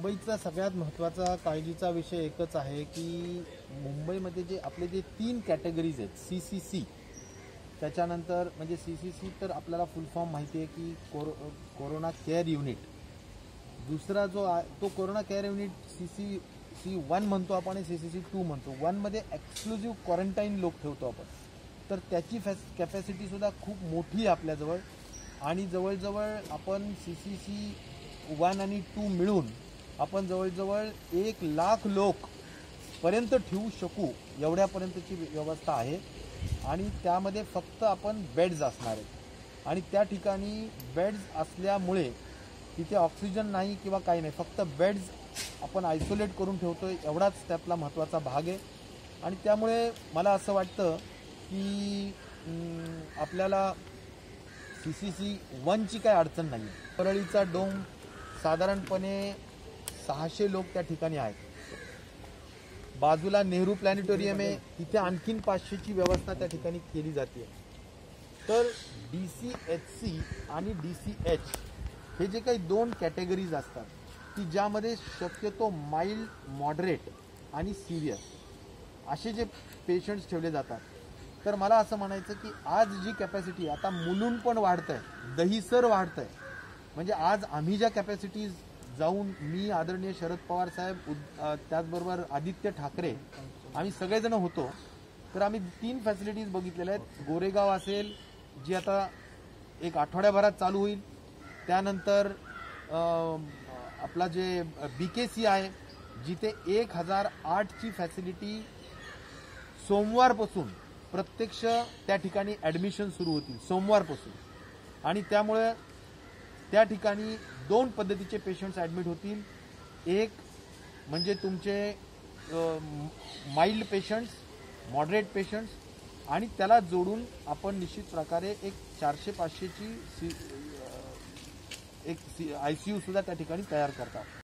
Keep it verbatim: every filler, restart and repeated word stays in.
मुंबईचा सगळ्यात महत्त्वाचा काळजीचा विषय एकच आहे की मुंबईमध्ये जे आपले जे तीन कॅटेगरीज आहेत सी सी सी, त्याच्यानंतर म्हणजे सी सी सी तर आपल्याला फुल फॉर्म माहिती आहे की कोरो कोरोना केअर युनिट, दुसरा जो तो corona care unit C C C one म्हणतो आपण, सी सी सी टू म्हणतो. वनमध्ये एक्सक्लुझिव्ह क्वारंटाईन लोक ठेवतो आपण, तर त्याची फॅस कॅपॅसिटीसुद्धा खूप मोठी आहे आपल्याजवळ. आणि जवळजवळ आपण सी सी सी वन आणि टू मिळून आपण जवळजवळ एक लाख लोक पर्यंत ठेवू शकू एवढ्यापर्यंतची व्यवस्था आहे. आणि त्यामध्ये फक्त आपण बेड्स असणार आहेत आणि त्या ठिकाणी बेड्स असल्यामुळे तिथे ऑक्सिजन नाही किंवा काही नाही, फक्त बेड्स आपण आयसोलेट करून ठेवतोय, एवढाच त्यातला महत्त्वाचा भाग आहे. आणि त्यामुळे मला असं वाटतं की आपल्याला सी सी सी वनची काही अडचण नाही. परळीचा डोम साधारणपणे सहाशे लोक त्या ठिकाणी आहेत. बाजूला नेहरू प्लॅनेटोरियम आहे, तिथे आणखीन पाचशेची व्यवस्था त्या ठिकाणी केली जाते. तर डी सी एच सी आणि डी सी एच हे जे काही दोन कॅटेगरीज असतात की ज्यामध्ये शक्यतो माइल्ड, मॉडरेट आणि सिव्हिअर असे जे पेशंट्स ठेवले जातात. तर मला असं म्हणायचं की आज जी कॅपॅसिटी आता मुलून पण वाढत आहे, दहीसर वाढत आहे. म्हणजे आज आम्ही ज्या कॅपॅसिटीज जाऊन मी, आदरणीय शरद पवार साहेब, त्याचबरोबर आदित्य ठाकरे, आम्ही सगळेजण होतो, तर आम्ही तीन फॅसिलिटीज बघितलेल्या आहेत. गोरेगाव असेल जी आता एक आठवड्याभरात चालू होईल, त्यानंतर आपला जे बी के सी आहे जिथे एक हजार आठची फॅसिलिटी सोमवारपासून प्रत्यक्ष त्या ठिकाणी ॲडमिशन सुरू होतील सोमवारपासून. आणि त्यामुळे त्या ठिकाणी दोन पद्धतीचे पेशंट्स ॲडमिट होतील. एक म्हणजे तुमचे माइल्ड पेशंट्स, मॉडरेट पेशंट्स, आणि त्याला जोडून आपण निश्चित प्रकारे एक चारशे पाचशेची सी एक सी आय सी यूसुद्धा त्या ठिकाणी तयार करतात.